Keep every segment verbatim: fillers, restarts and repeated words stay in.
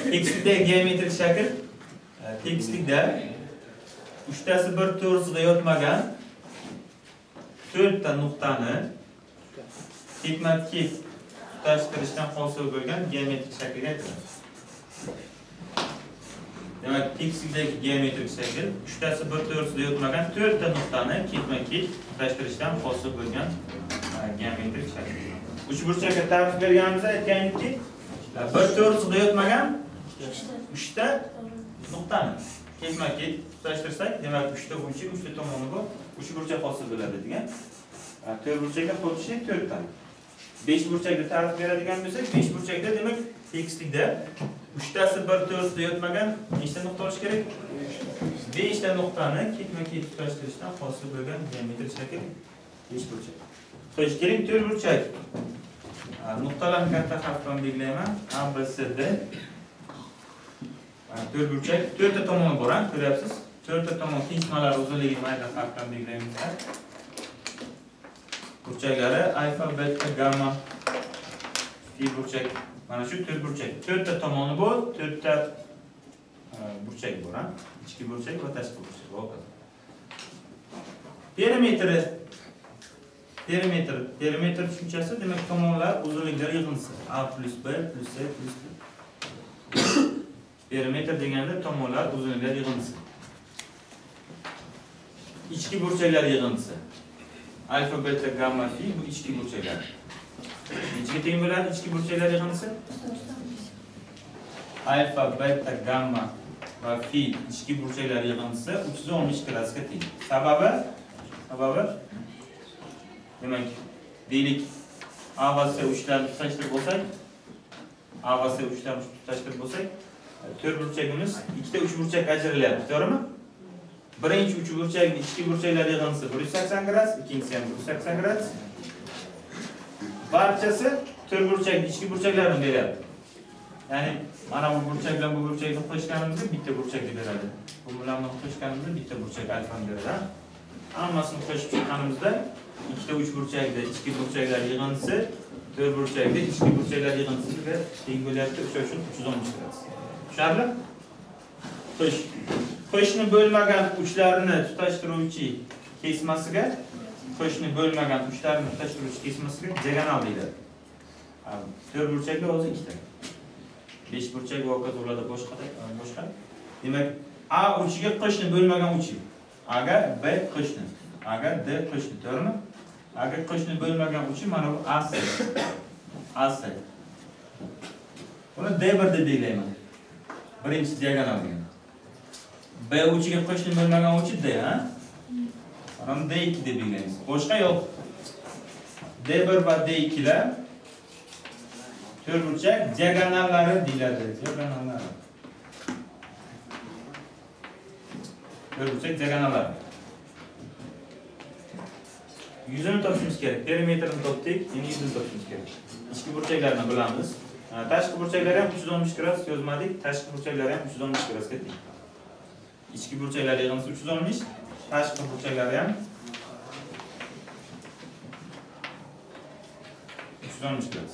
Tekislikda geometrik shakl, tekislikda uchtasi bir to'g'risiga yotmagan to'rtta nuqtani ketma-ket tutashtirishdan hosil bo'lgan geometrik shaklga aytiladi. Demak, tekislikdagi geometrik shakl uchtasi bir to'g'risiga yotmagan to'rtta nuqtani ketma-ket tutashtirishdan hosil bo'lgan geometrik shakl. Uchburchakka ta'rif berganimizda aytganki, bir to'g'risiga yotmagan uchta nuqtani ketma-ket tutashtirsak, demak uchta burchak, uchta tomoni bor, uchburchak hosil bo'ladi degan. To'rtburchaklar xuddi to'rtta. besh burchakda ta'rif beradigan bo'lsak, besh burchakda demak tekislikda uchtasi bir to'g'risiga yotmagan nechta nuqta olish kerak? besh ta nuqtani ketma-ket tutashtirishdan hosil bo'lgan geometrik shakl besh burchak. Xo'sh, keling to'rtburchak. Nuqtalarni katta harf bilan belgilayman. A, B, C, D. To'rtburchak, to'rtta tomoni bor, ko'ryapsiz? To'rtta tomon kesmalar uzunligini mayda harf bilan belgilaymiz. Burchaklari alfa, beta, gamma, fi burchak. Mana shu to'rtburchak. to'rtta tomoni bor, to'rtta burchak bor, ha? Ichki burchak va tashqi burchak. Ho'p. Perimetri Perimetr, perimetr tushunchasi demak tomonlar uzunliklari yig'indisi. A plus B plus C plus D. Perimetr deganda tomonlar uzunliklari yig'indisi. Ichki burchaklar yig'indisi. Alfa, beta, gamma, fi bu ichki burchaklar. Nechaga teng bo'ladi ichki burchaklar yig'indisi? Alfa, beta, gamma va fi ichki burchaklar yig'indisi uch yuz oltmish gradusga teng. Sababi? Sababi demak, deylik A va C uchlarni tutashtirib bo'lsak, A va C uchlarni tutashtirib bo'lsak, to'rtburchagimiz ikkita uchburchak ajralyapti, to'g'rimi? Birinchi uchburchakning ichki burchaklar yig'indisi bir yuz sakson gradus, ikkinchisi ham bir yuz sakson gradus. Barchasi to'rtburchakning ichki burchaklarini beryapti. Ya'ni mana bu burchak bilan bu burchakni qo'shganimizda bitta burchakni beradi. Bu bilan buni qo'shganimizda bitta burchak alfani beradi. Hammasini qo'shib chiqqanimizda ikkita uchburchakda ichki burchaklar yig'indisi to'rtburchakda ichki burchaklar yig'indisiga teng bo'lyapti. O'sha uchun uch yuz oltmish gradus. Tushunarli? Xo'sh, qo'shni bo'lmagan uchlarni tutashtiruvchi kesmasiga, qo'shni bo'lmagan uchlarni tutashtiruvchi kesmasiga diagonal deyiladi. To'rtburchakda o'zi ikkita. besh burchak va hokazo ularda boshqa boshqa. Demak, A uchiga qo'shni bo'lmagan uchi. A ga B qo'shni, A ga D qo'shni, to'g'rimi? Agar qo'shni bo'lmagan uchi mana bu A C. A C. Buni D bir deb belgilayman. Birinchi diagonal degan. B uchiga qo'shni bo'lmagan uchi D, ha? Mana D ikki deb belgilaymiz. Boshqa yo'q. D bir va D ikki lar to'rtburchak diagonallari deyiladi. Diagonallari. To'rtburchak diagonallari. Yuzini topishimiz kerak. Perimetrni topdik, endi yuzini topishimiz kerak. Ichki burchaklarni bilamiz. Tashqi burchaklar ham uch yuz oltmish gradus yozmadik. Tashqi burchaklar ham uch yuz oltmish gradusga teng. Ichki burchaklar yig'indisi uch yuz oltmish, tashqi burchaklar ham uch yuz oltmish gradus.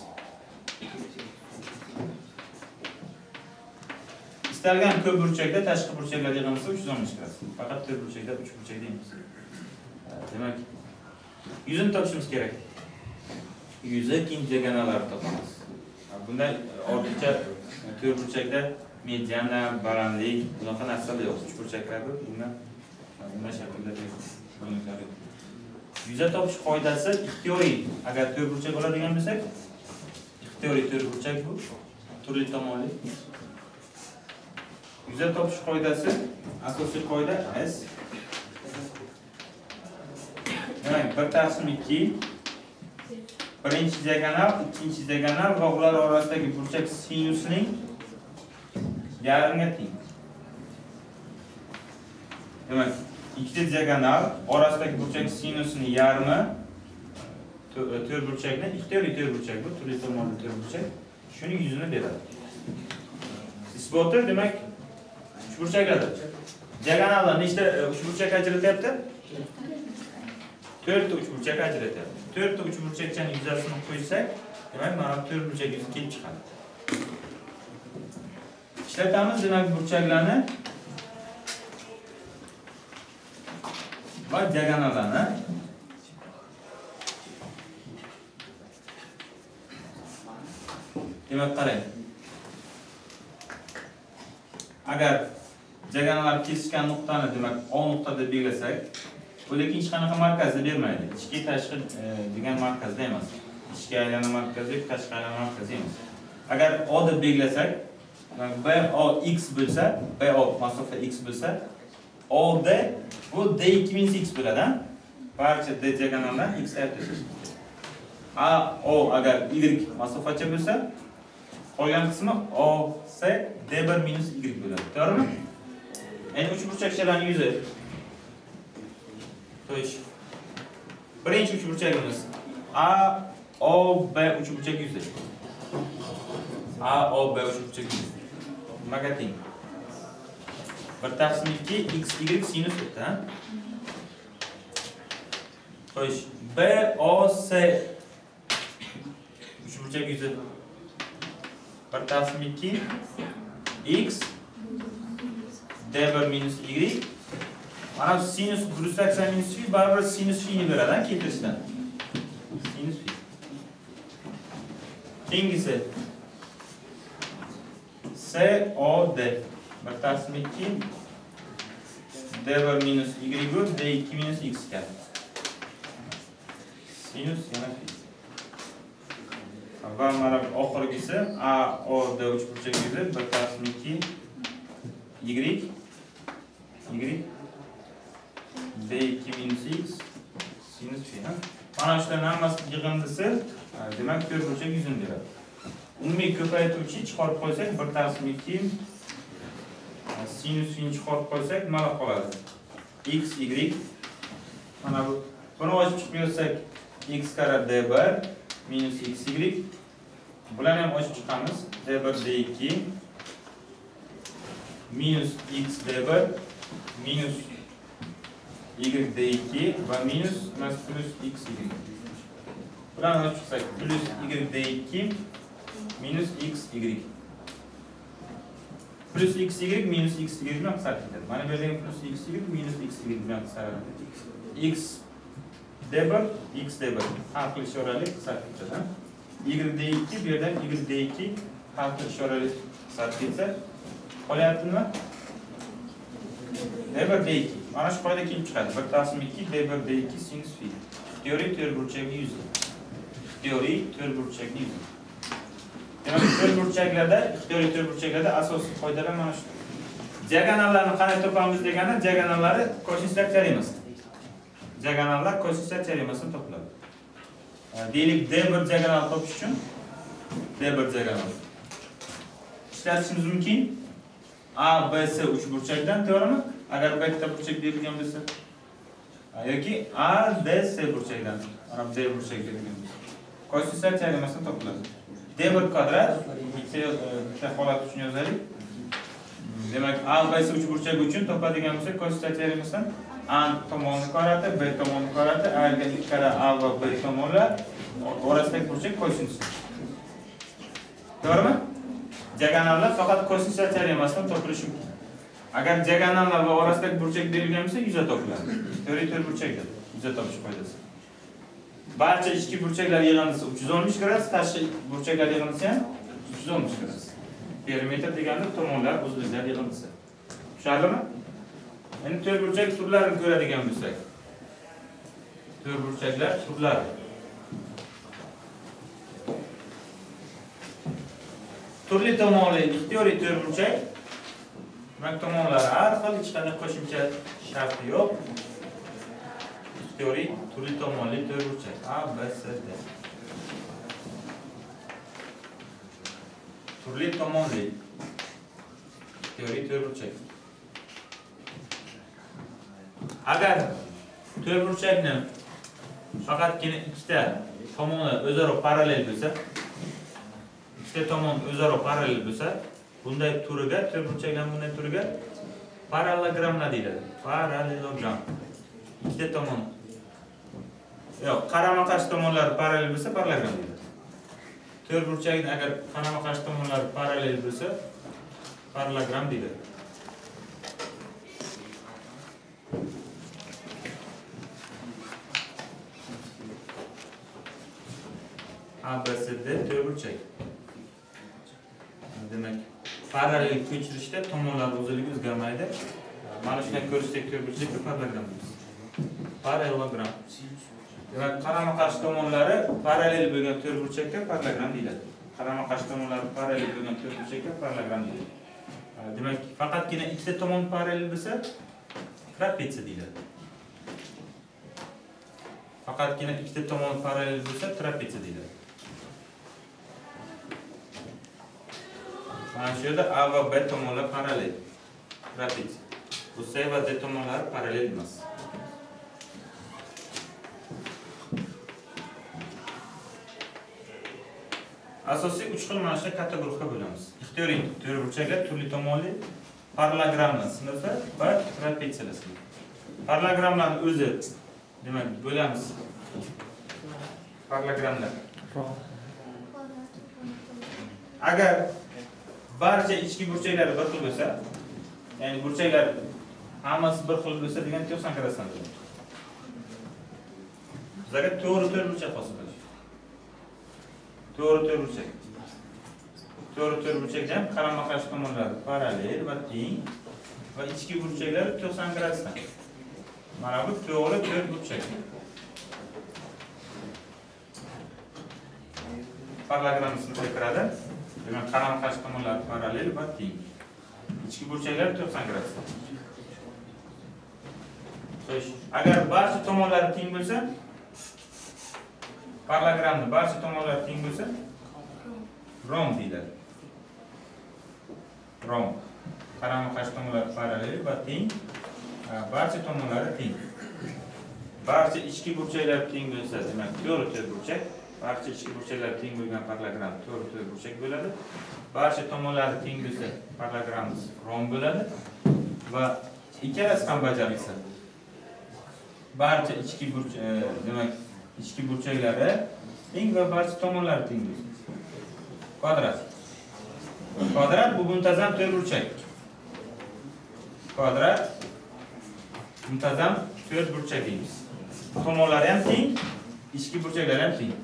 Istalgan ko'p burchakda tashqi burchaklar yig'indisi uch yuz oltmish gradus. Faqat to'rt burchakda uch burchak deymiz. Demak, yuzini topishimiz kerak. Yuzi keng diagonallarni topamiz. Bunday ortiqcha to'rt burchakda mediana, balandlik, bunaqa narsalar yo'q. uch burchaklarda bundan bunday shaklda bo'linishlar yo'q. Yuzi topish qoidasi ixtiyoriy. Agar to'rt burchak oladigan bo'lsak, ixtiyoriy to'rt burchak bu turli tomonli. Yuzi topish qoidasi asosiy qoida S. Demak, bir taqsim ikki. Birinchi diagonal, ikkinchi diagonal va ular orasidagi burchak sinusining yarmiga teng. Demak, ikkita diagonal orasidagi burchak sinusining yarmi to'rt burchakni, ixtiyoriy to'rt burchak bu, turli tomonli to'rt burchak. Shuning yuzini beradi. Isboti demak uch burchaklardir. Diagonallar nechta uch burchak ajratyapti? to'rt ta uch burchak ajratyapti. to'rt ta uch burchakchani yuzasini qo'ysak, demak, mana to'rt burchak yuzi kelib chiqadi. ishlatamiz demak burchaklarni va diagonallarni. Demak qarang. Agar diagonallar kesishgan nuqtani demak O nuqta deb belgilasak, bu lekin hech qanaqa markazni bermaydi. Ichki tashqi degan markazda emas. Ichki aylana markazi, tashqi aylana markazi emas. Agar O deb belgilasak, B O x bo'lsa, B O masofa x bo'lsa, O D bu D ikki minus x bo'ladi. Barcha D diagonallar x aytasiz. A O agar y masofacha bo'lsa, qolgan qismi O C D bir minus y bo'ladi. To'g'rimi? Endi uchburchakchalarning yuzi. To'sh. Birinchi uchburchagimiz A O B uchburchak yuzi. A O B uchburchak yuzi. Nimaga teng? bir taqsim ikki x y sinus o'ta. To'sh. B O C uchburchak yuzi. bir taqsim ikki x D bir minus y. Mana sinus bir yuz sakson minus phi baribir sinus phi ni beradi keltirishdan. Sinus phi. Keyingisi C O D bir taqsim ikki D bir minus y D ikki minus x ga. Sinus yana phi. Va mana oxirgisi A O D uchburchak yuzi bir taqsim ikki y y D ikki minus x sinus phi. Mana shularning hammasi yig'indisi demak to'rtburchak yuzini beradi. Umumiy ko'paytuvchi chiqarib qo'ysak bir taqsim ikki sinus phi chiqarib qo'ysak nima qoladi? X y mana bu buni ochib chiqarsak x kara D bir minus x y bularni ham ochib chiqamiz. D bir D ikki minus x D bir minus y D ikki va minus plus x y. Bularni ochib chiqsak plus y D ikki minus x y. Plus x y minus x y bilan qisqarib ketadi. Mana bu yerda plus x y minus x y bilan qisqaradi. X D bir x D bir hal qilish orali qisqarib ketadi. Y D ikki bu yerdan y D ikki hal qilish orali qisqarib ketsa qolyaptimi? D bir D ikki. Mana shu qoida kelib chiqadi. bir taqsim ikki D bir D ikki sinus phi. Teorik to'rtburchakli yuzi. Teorik to'rtburchakli yuzi. Demak, to'rtburchaklarda, teorik to'rtburchaklarda asosiy qoidalar mana shu. Diagonallarni qanday topamiz deganda, diagonallari kosinuslar teoremasida. Diagonallar kosinuslar teoremasida topiladi. Deylik D bir diagonal topish uchun D bir diagonal ishlatishimiz mumkin. A B C uchburchakdan teorema agar bu ikkita burchak berilgan bo'lsa yoki A D C burchakdan mana D burchak berilgan bo'lsa kosinuslar teoremasida topiladi. D bir kvadrat ikkita holat uchun yozaylik. Demak A B C uchburchak uchun topadigan bo'lsak kosinuslar teoremasidan A tomoni kvadrati B tomoni kvadrati A ga ikki kara A va B tomonlar orasidagi burchak kosinus. To'g'rimi? Diagonallar faqat kosinuslar teoremasidan topilishi mumkin. Agar diagonallar va orasidagi burchak berilgan bo'lsa, yuza topiladi. Teorik to'rtburchakda yuza topish qoidasi. Barcha ichki burchaklar yig'indisi uch yuz oltmish gradus, tashqi burchaklar yig'indisi ham uch yuz oltmish gradus. Perimetr degani tomonlar uzunliklar yig'indisi. Tushundingmi? Endi to'rtburchak turlarini ko'radigan bo'lsak. To'rtburchaklar turlari. Turli tomonli teorik to'rtburchak. Demak, tomonlari har xil, hech qanday qo'shimcha sharti yo'q. Teorik turli tomonli to'rtburchak A B C D. Turli tomonli teorik to'rtburchak. Agar to'rtburchakni faqatgina ikkita tomoni o'zaro parallel bo'lsa, ikkita tomon o'zaro parallel bo'lsa, bunday turiga to'rtburchaklar bunday turiga parallelogramlar deyiladi. Parallelogram. Ikkita tomon. Yo'q, qarama-qarshi tomonlar parallel bo'lsa, parallelogram deyiladi. To'rtburchakning agar qarama-qarshi tomonlar parallel bo'lsa, parallelogram deyiladi. A B C D to'rtburchak. Demak, parallel ko'chirishda tomonlar o'zligi o'zgarmaydi. Mana shunday ko'rishsak to'rtburchakka parallelogram deymiz. Parallelogram. Demak, qarama-qarshi tomonlari parallel bo'lgan to'rtburchakka parallelogram deyiladi. Qarama-qarshi tomonlari parallel bo'lgan to'rtburchakka parallelogram deyiladi. Demak, faqatgina ikkita tomon parallel bo'lsa, trapetsiya deyiladi. Faqatgina ikkita tomon parallel bo'lsa, trapetsiya deyiladi. Mana shu yerda A va B tomonlar parallel. Trapetsiya. Bu C va D tomonlari parallel emas. Asosiy uch xil mana shu katta guruhga bo'lamiz. Ixtiyoriy to'rtburchaklar turli tomonli parallelogramlar sinfi va trapetsiyalar sinfi. Parallelogramlarning o'zi, demak, bo'lamiz. Parallelogramlar. Agar barcha ichki burchaklari bir xil bo'lsa, ya'ni burchaklar hammasi bir xil bo'lsa degan to'qson gradusdan bo'ladi. Bizga to'g'ri to'rtburchak hosil bo'ladi. To'g'ri to'rtburchak. To'g'ri to'rtburchakda ham qarama-qarshi tomonlari parallel va teng va ichki burchaklari to'qson gradusdan. Mana bu to'g'ri to'rtburchak. Parallelogram sinfiga kiradi. Demak, qarama-qarshi tomonlari parallel va teng. Ichki burchaklari to'qson gradusdan. Xo'sh, agar barcha tomonlari teng bo'lsa, parallelogramning barcha tomonlari teng bo'lsa, romb deyiladi. Romb. Qarama-qarshi tomonlari parallel va teng, barcha tomonlari teng. Barcha ichki burchaklar teng bo'lsa, demak, to'g'ri to'rtburchak. Barcha ichki burchaklar teng bo'lgan parallelogram to'g'ri to'rtburchak bo'ladi. Barcha tomonlari teng bo'lsa, parallelogramimiz romb bo'ladi va ikkalasi ham bajarilsa, barcha ichki burchak, demak, ichki burchaklari teng va barcha tomonlari teng bo'lsa. Kvadrat. Kvadrat bu muntazam to'rtburchak. Kvadrat muntazam to'rtburchak deymiz. Tomonlari ham teng, ichki burchaklari ham teng.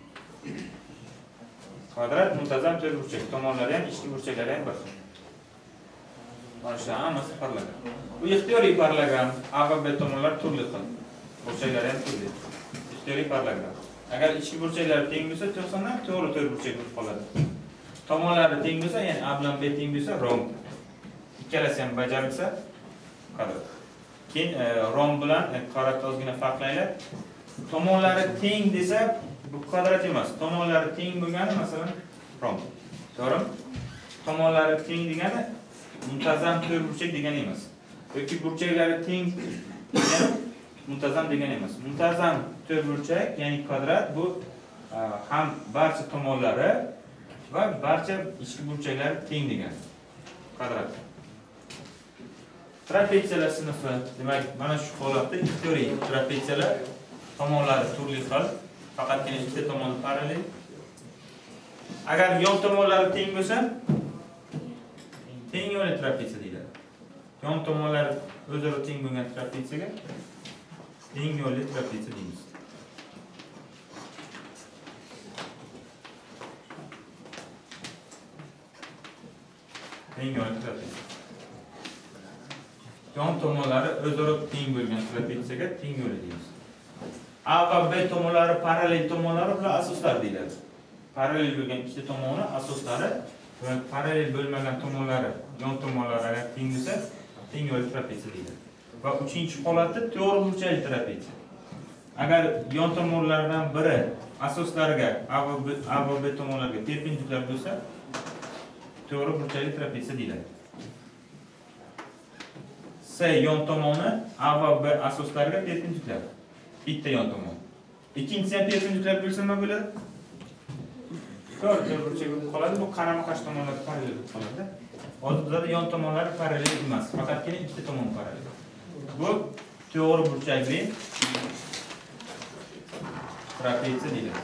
Kvadrat muntazam to'rtburchak, tomonlari ham, ichki burchaklari ham bir xil. Mana shu hammasi parallelogram. Bu ixtiyoriy parallelogram, A va B tomonlari turli xil. Burchaklari ham turli. Ixtiyoriy parallelogram. Agar ichki burchaklari teng bo'lsa, to'qsondan to'g'ri to'rtburchak bo'lib qoladi. Tomonlari teng bo'lsa, ya'ni A bilan B teng bo'lsa, romb. Ikkalasi ham bajarilsa, kvadrat. Keyin romb bilan kvadratni ozgina farqlaylik. Tomonlari teng desa, bu kvadrat emas. Tomonlari teng bo'lgani, masalan, romb. To'g'rimi? Tomonlari teng degani muntazam to'rtburchak degani emas. Yoki burchaklari teng degani muntazam degani emas. Muntazam to'rtburchak, ya'ni kvadrat bu ham barcha tomonlari va barcha ichki burchaklari teng degani. Kvadrat. Trapetsiyalar sinfi, demak, mana shu holatda ixtiyoriy trapetsiyalar tomonlari turli xil, faqatgina ikkita tomoni parallel. Agar yon tomonlari teng bo'lsa, teng yo'li trapetsiya deyiladi. Yon tomonlari o'zaro teng bo'lgan trapetsiyaga teng yo'li trapetsiya deymiz. Teng yo'li trapetsiya. Yon tomonlari o'zaro teng bo'lgan trapetsiyaga teng yo'li deymiz. A va B tomonlari parallel tomonlari bular asoslar deyiladi. Parallel bo'lgan ikkita tomoni asoslari va parallel bo'lmagan tomonlari, yon tomonlari agar teng bo'lsa, teng yo'li trapetsiya deyiladi. Va uchinchi holatda to'g'ri burchakli trapetsiya. Agar yon tomonlardan biri asoslariga A va B, A va B tomonlarga perpendikulyar bo'lsa, to'g'ri burchakli trapetsiya deyiladi. C yon tomoni A va B asoslariga perpendikulyar. Bitta yon tomon. Ikkinchisi ham perpendikulyar bo'lsa nima bo'ladi? To'g'ri burchak bo'lib qoladi. Bu qarama-qarshi tomonlar parallel bo'lib qoladi. Odatda yon tomonlar parallel emas, faqatgina ikkita tomon parallel. Bu to'g'ri burchakli trapetsiya deyiladi.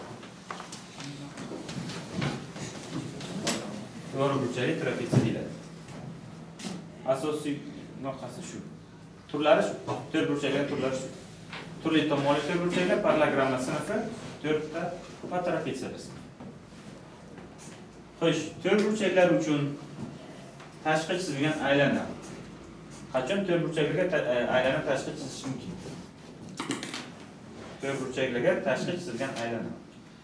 To'g'ri burchakli trapetsiya deyiladi. asosiy nuqtasi shu. Turlari shu. to'rt burchaklar turlari shu. Turli tomonli to'rt burchaklar, parallogramma sinfi to'rtta va trapetsiya sinfi. Xo'sh, to'rt burchaklar uchun tashqi chizilgan aylana. Qachon to'rt burchaklarga aylana tashqi chizish mumkin? to'rt burchaklarga tashqi chizilgan aylana.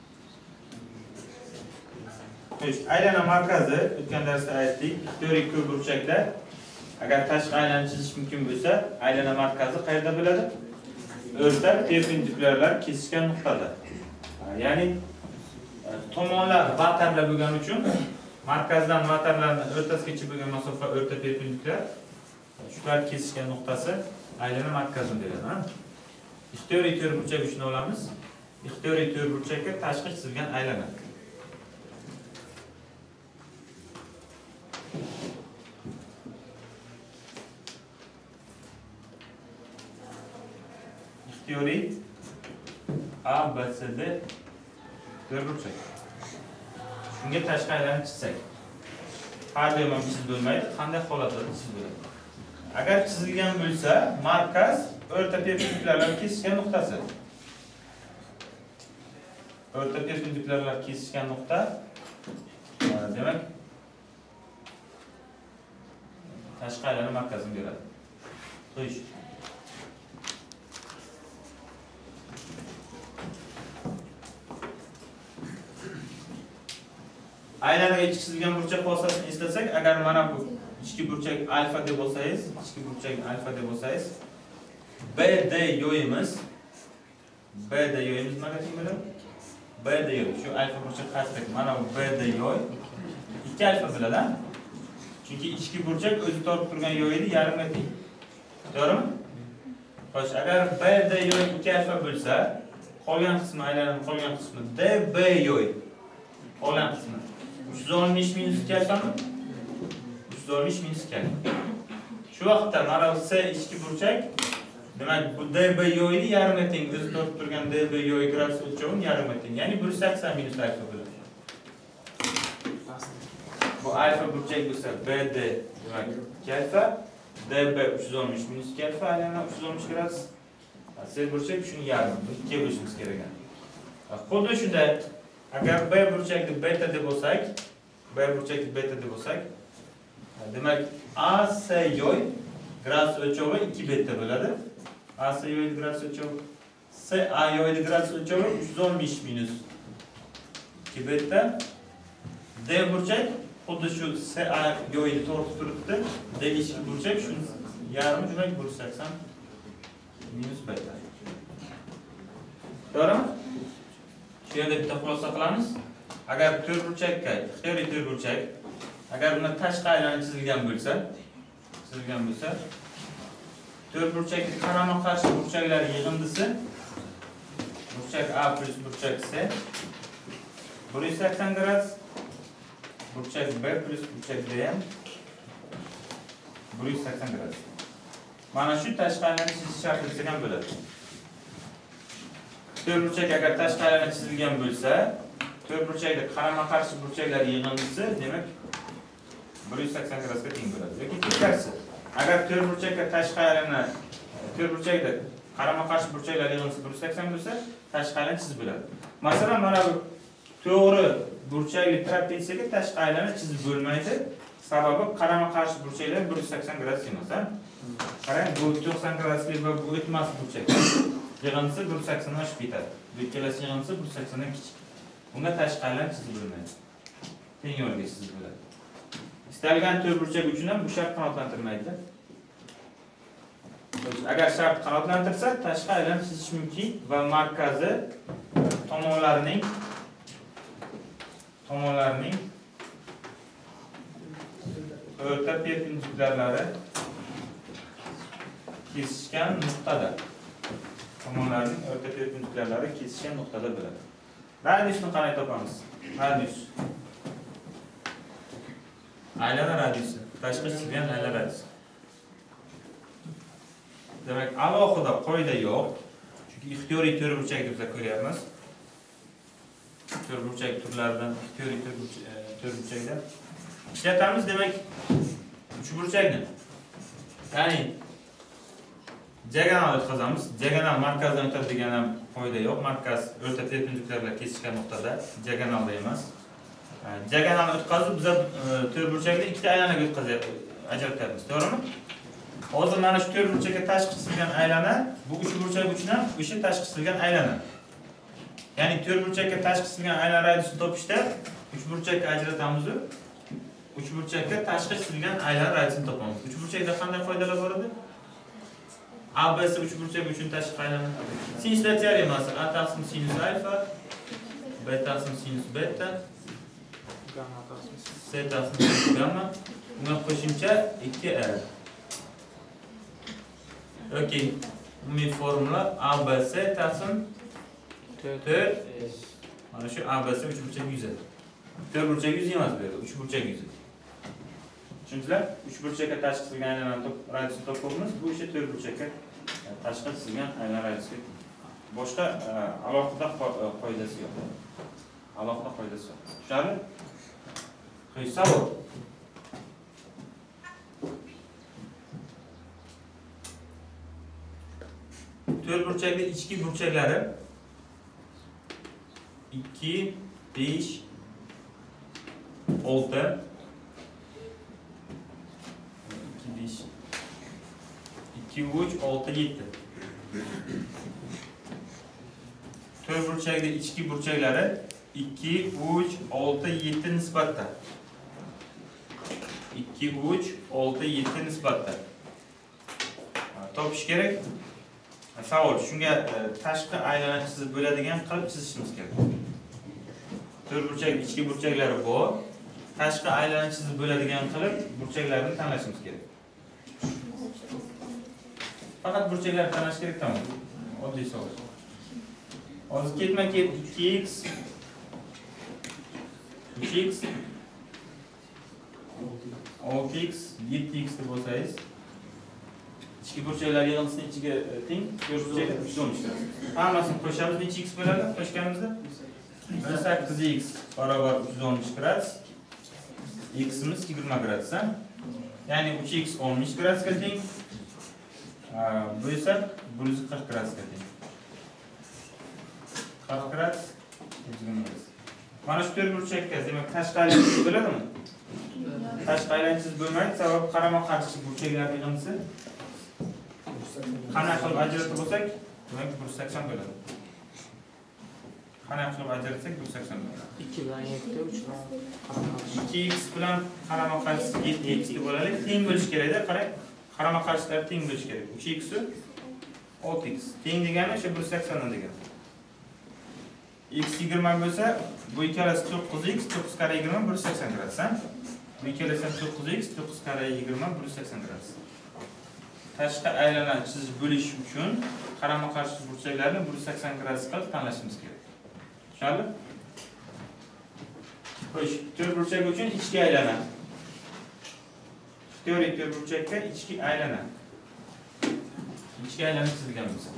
Xo'sh, aylana markazi o'tgan darsda aytdik, ixtiyoriy ko'p burchaklar agar tashqi aylana chizish mumkin bo'lsa, aylana markazi qayerda bo'ladi? O'rta perpendikulyarlar kesishgan nuqtada. Ya'ni tomonlar vatarlar bo'lgani uchun markazdan vatarlarning o'rtasigacha bo'lgan masofa o'rta perpendikulyar. Shular kesishgan nuqtasi aylana markazini beradi. İxtiyoriy to'rt burchak uchun olamiz. İxtiyoriy to'rt burchakka tashqi chizilgan aylana. İxtiyoriy A, B, C, D to'rt burchak. Shunga tashqi aylana chizsak, har doim ham chizib bo'lmaydi, qanday holatlarda chizib bo'ladi? Agar chizilgan bo'lsa, markaz o'rta perpendikulyarlar kesishgan nuqtasi. O'rta perpendikulyarlar kesishgan nuqta. Demak, tashqi aylana markazini beradi. Xo'sh. Aylanaga ichki chizilgan burchak xosasini eslasak, agar mana bu ichki burchak alfa deb bo'lsangiz, ichki burchak alfa deb bo'lsangiz, B D yo'yimiz, B D yo'yimiz nima teng bo'ladi? B D yo'y. Shu alfa burchak qasdik. Mana bu B D yo'y ikki alfa bo'ladi. Chunki ichki burchak o'zi tortib turgan yo'yni yarim teng. To'g'rimi? Xo'sh, agar B D yo'y ikki alfa bo'lsa, qolgan qismi aylananing qolgan qismi D B yo'y. Qolgan qismi uch yuz oltmish minus ikki alfami? uch yuz oltmish minus ikki alfa. Shu vaqtda mana bu C ichki burchak, demak bu D B yo'yni yarim teng, o'zi tortib turgan D B yo'y gradus o'lchovining yarim teng. Ya'ni bir yuz sakson minus alfa bo'ladi. Bu alfa burchak bo'lsa B D demak ikki alfa, D B uch yuz oltmish minus ikki alfa, aylana uch yuz oltmish gradus. C burchak shuni yarim, ikkiga bo'lishimiz kerak. Xuddi shunday, agar B burchakni beta deb olsak, B burchakni beta deb olsak, demak A C yo'y gradus o'lchovi ikki beta bo'ladi. A C yo'y gradus o'lchovi, C A yo'y gradus o'lchovi uch yuz oltmish minus ikki beta. D burchak xuddi shu C A yo'yni tortib turibdi. D ichki burchak shuni yarmi, demak bir yuz sakson minus beta. To'g'rimi? Shu yerda bitta xulosa qilamiz. Agar to'rt burchakka, ixtiyoriy to'rt burchak, agar buni tashqi aylana chizilgan bo'lsa, chizilgan bo'lsa, to'rt burchakning qarama-qarshi burchaklar yig'indisi burchak A plus burchak C bir yuz sakson gradus, burchak B plus burchak D ham bir yuz sakson gradus. Mana shu tashqi aylana chizish shart bo'lsa ham bo'ladi. to'rt burchak agar tashqi aylana chizilgan bo'lsa, to'rt burchakda qarama-qarshi burchaklar yig'indisi, demak bir yuz sakson gradusga teng bo'ladi. Yoki teskarisi. Agar to'rt burchakka tashqi aylana, to'rt burchakda qarama-qarshi burchaklar yig'indisi bir yuz sakson bo'lsa, tashqi aylana chizib bo'ladi. Masalan, mana bu to'g'ri burchakli trapetsiyaga tashqi aylana chizib bo'lmaydi. Sababi qarama-qarshi burchaklar bir yuz sakson gradus emas. Qarang, bu to'qson gradusli va bu o'tmas burchak. Yig'indisi bir yuz sakson dan oshib ketadi. Bu ikkalasi yig'indisi bir yuz sakson dan kichik. Bunga tashqi aylana chizib bo'lmaydi. Teng yo'lga chizib bo'ladi. Istalgan to'rt burchak uchun ham bu shart qanotlantirmaydi. Agar shart qanotlantirsa, tashqi aylana chizish mumkin va markazi tomonlarining tomonlarining o'rta perpendikulyarlari kesishgan nuqtada. Tomonlarning o'rta perpendikulyarlari kesishgan nuqtada bo'ladi. Radiusni qanday topamiz? Radius. Aylana radiusi. Tashqi chizilgan aylana radiusi. Demak, alohida qoida yo'q. Chunki ixtiyoriy to'rt burchak deb ko'ryapmiz. To'rt burchak turlaridan ixtiyoriy to'rt burchakda ishlatamiz. Demak, uch burchakni Ya'ni diagonal o'tkazamiz. Diagonal markazdan o'tadi degan ham foyda yo'q. Markaz o'rta tepinliklar bilan kesishgan nuqtada diagonalda emas. Diagonal o'tkazib biz to'rt burchakni ikkita aylanaga o'tkazayapmiz, ajratyapmiz, to'g'rimi? Hozir mana shu to'rt burchakka tashqi chisilgan aylana, bu uch burchak uchun ham o'sha tashqi chisilgan aylana. Ya'ni to'rt burchakka tashqi chisilgan aylana radiusini topishda uch burchakka ajratamiz. uch burchakka tashqi chisilgan aylana radiusini topamiz. uch burchakda qanday foydalar bor edi? A B S uch burchak uchun tashqi aylana. Sinuslar teoremasi A taqsim sinus alfa, B taqsim sinus beta, C taqsim sinus gamma. Bunga qo'shimcha ikki R. Okey. Umumiy formula A B C taqsim to'rt. Mana shu A B C uch burchak yuz. to'rt burchak yuz emas bu yerda, uch burchak yuz. Tushundingizlar? uch burchakka tashqi chisilgan aylana radiusini topamiz. Bu esa to'rt burchakka tashqi chisilgan aylana radiusi. Boshqa alohida foydasi yo'q. Alohida foydasi yo'q. Tushunarli? Qo'y savol. to'rt burchakli ichki burchaklari ikki, besh, olti, ikki, besh, ikki, uch, olti, yetti. to'rt burchakli ichki burchaklari ikki, uch, olti, yetti nisbatda. ikki, uch, olti, yetti nisbatda. Topish kerak. Savol, shunga tashqi aylana chizib bo'ladigan qilib chizishimiz kerak. to'rt burchak ichki burchaklari bor. Tashqi aylana chizib bo'ladigan qilib burchaklarni tanlashimiz kerak. Faqat burchaklarni tanlash kerak, tamom. Oddiy savol. Hozir ketma-ket ikki x, uch x, olti x, yetti x deb bo'lsangiz, ichki burchaklar yig'indisining ichiga teng, to'rt burchaklar uch yuz o'n chiqadi. Hammasini qo'shamiz, necha x bo'ladi? Qo'shganimizda o'n sakkiz x barobar uch yuz o'n gradus. X'imiz yigirma gradus, ha? Ya'ni uch x oltmish gradusga teng. Bu esa bir yuz qirq gradusga teng. qirq gradus, yigirma gradus. Mana shu to'rt burchakka, demak, tashqi aylana chizib bo'ladimi? Tashqi aylana chizib bo'lmaydi, sababi qarama-qarshi burchaklar yig'indisi. Qanday qilib ajratib bo'lsak, demak bir yuz sakson bo'ladi. Qanday qilib ajratsak bir yuz sakson bo'ladi. ikki bilan yetti, uch bilan qarama-qarshi. ikki x bilan qarama-qarshi yetti x deb bo'ladi. Teng bo'lish kerak-da, qarang. Qarama-qarshilar teng bo'lish kerak. uch x olti x. Teng degani o'sha bir yuz sakson degani. X yigirma bo'lsa, bu ikkalasi to'qqiz x, to'qqiz karra yigirma, bir yuz sakson gradus, ha? Bu ikkalasi to'qqiz x, to'qqiz karra yigirma, bir yuz sakson gradus. Tashqi aylana chizib bo'lish uchun qarama-qarshi burchaklarni bir yuz sakson gradus qilib tanlashimiz kerak. Tushunarli? Xo'sh, to'rt burchak uchun ichki aylana. Teorik to'rt burchakka ichki aylana. Ichki aylana chizilgan bo'lsa.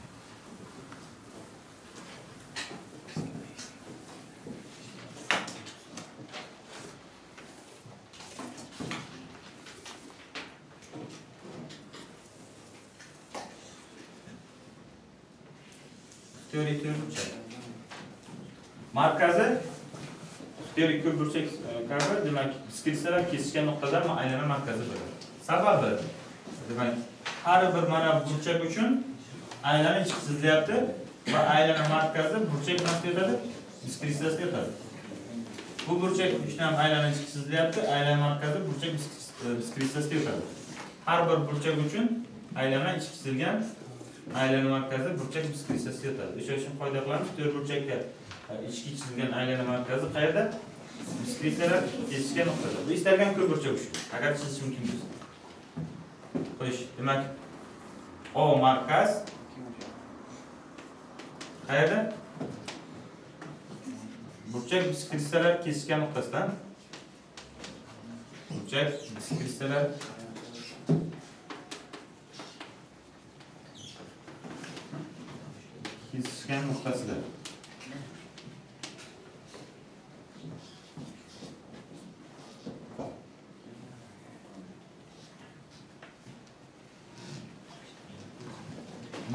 Teorik to'rt burchak. Markazi teorik to'rt burchak kabi, demak, skritsalar kesishgan nuqtada aylana markazi bo'ladi. Sababi, demak, har bir mana burchak uchun aylana ichki chizilyapti va aylana markazi burchak nasib etadi, skritsasiga o'tadi. Bu burchak uchun ham aylana ichki chizilyapti, aylana markazi burchak skritsasiga o'tadi. Har bir burchak uchun aylana ichki chizilgan, aylana markazi burchak skritsasiga o'tadi. O'sha uchun foyda qilamiz, to'rt burchakka ichki chizilgan aylana markazi qayerda? Skritsalar kesishgan nuqtada. Bu istalgan ko'p burchak uchun, agar chizish mumkin bo'lsa. Xo'sh, demak, O markaz qayerda? Burchak skritsalar kesishgan nuqtasidan. Burchak skritsalar kesishgan nuqtasida.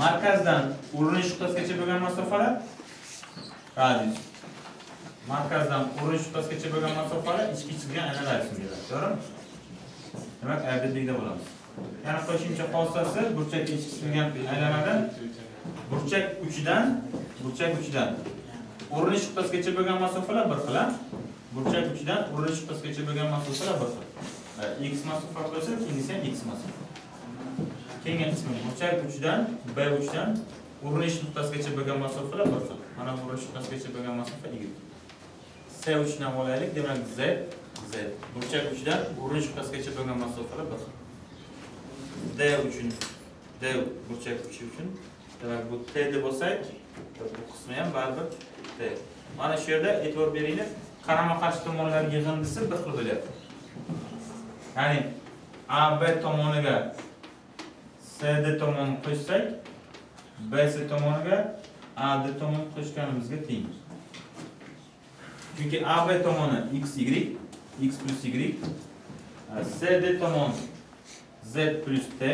markazdan urinish nuqtasigacha bo'lgan masofalar radius. Markazdan urinish nuqtasigacha bo'lgan masofalar ichki chizgan aynan radiusni beradi. To'g'rimi? Demak, abadiyda bo'lamiz. Yana qo'shimcha xossasi burchakka ichki chizilgan aylanadan burchak uchidan burchak uchidan urinish nuqtasigacha bo'lgan masofalar bir xil. Burchak uchidan urinish nuqtasigacha bo'lgan masofalar bir xil. X masofa bo'lsa, keyingisi ham x masofa. Keyingi qismi burchak uchidan B uchidan urinish nuqtasigacha bo'lgan masofalar bir xil. Mana bu urinish nuqtasigacha bo'lgan masofa y. C uchidan olaylik, demak z z. Burchak uchidan urinish nuqtasigacha bo'lgan masofalar bir xil. D uchun D burchak uchi uchun demak bu T deb bo'lsak, bu qismi ham baribir T. Mana shu yerda e'tibor beringlar, qarama-qarshi tomonlar yig'indisi bir xil bo'lyapti. Ya'ni A B tomoniga C D tomonini qo'shsak, B C tomoniga A D tomonini qo'shganimizga teng. Chunki A B tomoni x y, x plus y, C D tomoni z plus t,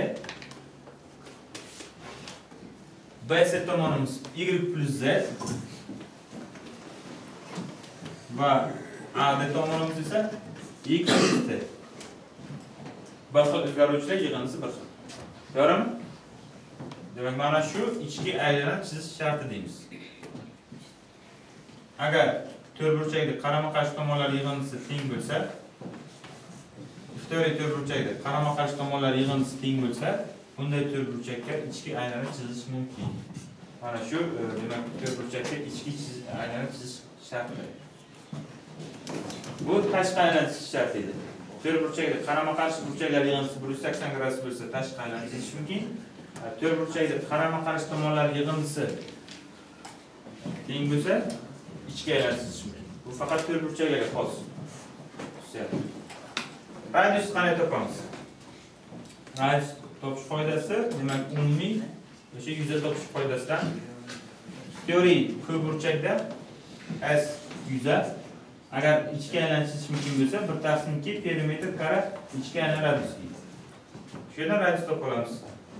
B C tomonimiz y plus z va A D tomonimiz esa x plus t. Bir xil o'zgaruvchilar yig'indisi bir xil. To'g'rimi? Demak, mana shu ichki aylana chizish sharti deymiz. Agar to'rtburchakda qarama-qarshi tomonlar yig'indisi teng bo'lsa, ixtiyoriy to'rtburchakda qarama-qarshi tomonlar yig'indisi teng bo'lsa, bunday to'rtburchakka ichki aylana chizish mumkin. Mana shu demak to'rtburchakka ichki aylana chizish sharti. Bu tashqi aylana chizish sharti edi. To'rtburchakda qarama-qarshi burchaklar yig'indisi bir yuz sakson gradus bo'lsa, tashqi aylana chizish mumkin. To'rtburchakda qarama-qarshi tomonlar yig'indisi teng bo'lsa, ichki aylana chizish mumkin. Bu faqat to'rtburchaklarga xos. Radius qanday topamiz? Radius topish foydasi, demak, umumiy o'sha yuzda topish foydasidan teoriy ko'pburchakda S yuzda agar ichki aylana chizish mumkin bo'lsa, bir taqsim ikki perimetr kare ichki aylana radiusi. Shu yerdan radius topib olamiz.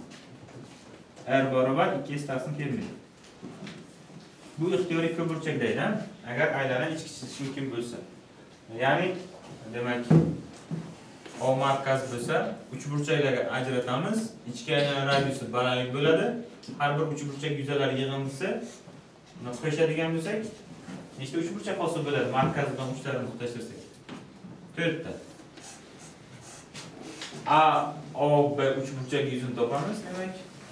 R barobar ikki taqsim perimetr. Bu ixtiyoriy ko'pburchakda edi, agar aylana ichki chizish mumkin bo'lsa. Ya'ni demak O markaz bo'lsa, uch burchaklarga ajratamiz. Ichki aylana radiusi balandlik bo'ladi. Har bir uch burchak yuzalar yig'indisi uni qo'shadigan bo'lsak, nechta uch burchak hosil bo'ladi? Markazidan uchlarini muxtaslashtirsak. to'rtta. A, O, B uch burchak yuzini topamiz, demak.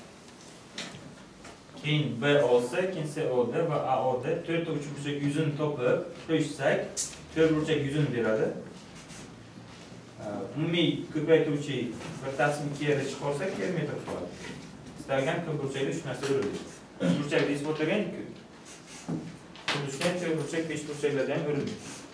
Keyin B O C, keyin C O D va A O D to'rtta uch burchak yuzini topib qo'shsak, to'rt burchak yuzini beradi. Umumiy ko'paytiruvchi bir taqsim ikki ga chiqarsak perimetr qiladi. Istalgan ko'pburchakda shu narsa o'riladi. uch burchakda isbotlagan-ku. Xuddi to'rt burchak, besh burchaklarda ham o'riladi.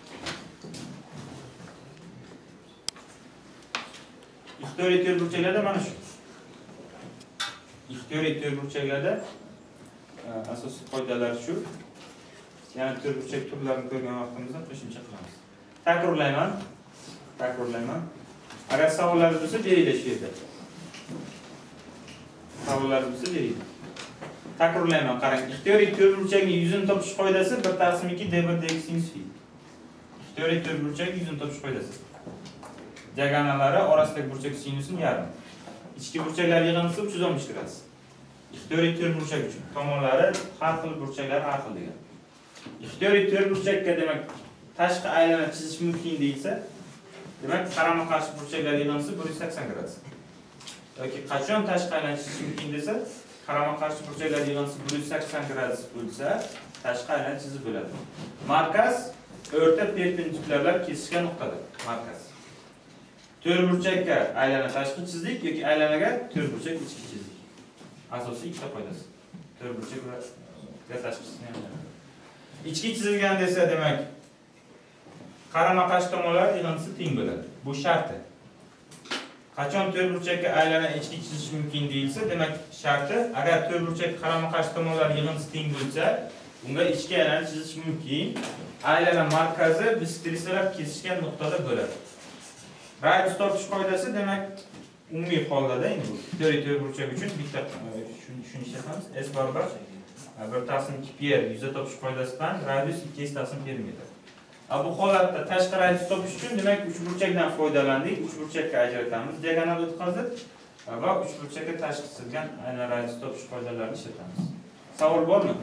Ixtiyoriy to'rtburchaklarda mana shu. Ixtiyoriy to'rtburchaklarda asosiy qoidalar shu. Yana to'rtburchak turlarini ko'rgan vaqtimizda qo'shimcha qilamiz. Takrorlayman. Takrorlayman. Agar savollaringiz bo'lsa, beringlar shu yerda. Savollaringiz bo'lsa, beringlar. Takrorlayman, qarang. Ixtiyoriy to'rtburchakning yuzini topish qoidasi bir taqsim ikki d bir dx sin phi. Ixtiyoriy to'rtburchakning yuzini topish qoidasi. Diagonallari orasidagi burchak sinusini yarim. Ichki burchaklar yig'indisi uch yuz o'n besh gradus. Ixtiyoriy to'rtburchak uchun tomonlari har xil burchaklar har xil degan. Ixtiyoriy to'rtburchakka demak tashqi aylana chizish mumkin deyilsa, demak qarama-qarshi burchaklar yig'indisi bir yuz sakson gradus. Yoki qachon tashqi aylana chizish mumkin desa, qarama-qarshi burchaklar yig'indisi bir yuz sakson gradus bo'lsa, tashqi aylana chizib bo'ladi. Markaz o'rta perpendikulyarlar kesishgan nuqtada. Markaz. To'rtburchakka aylana tashqi chizdik yoki aylanaga to'rtburchak ichki chizdik. Asosiy ikkita foydasi. To'rtburchak va tashqi chizilgan. Ichki chizilgan desa, demak qarama-qarshi tomonlar yig'indisi teng bo'ladi. Bu sharti. Qachon to'rtburchakka aylana ichki chizish mumkin deyilsa, demak sharti agar to'rtburchak qarama-qarshi tomonlar yig'indisi teng bo'lsa, unga ichki aylana chizish mumkin. Aylana markazi biz strisalab kesishgan nuqtada bo'ladi. Radius topish qoidasi demak umumiy holdada endi bu teoriya teoriya burchak uchun bitta shuni shuni ishlatamiz. S barobar bir taqsim ikki pi r yuzda topish qoidasi bilan radius ikki s taqsim perimetr. Bu holatda tashqi radius topish uchun demak uch burchakdan foydalandik. uch burchakka ajratamiz, diagonal o'tkazib va uch burchakka tashqi chizilgan aynan radius topish qoidalarini ishlatamiz. Savol bormi?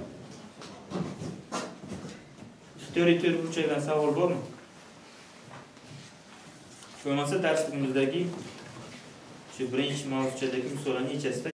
Teoriya teoriya burchakdan savol bormi? Bo'lmasa darsligimizdagi shu birinchi mavzuchadagi misollarning ichasida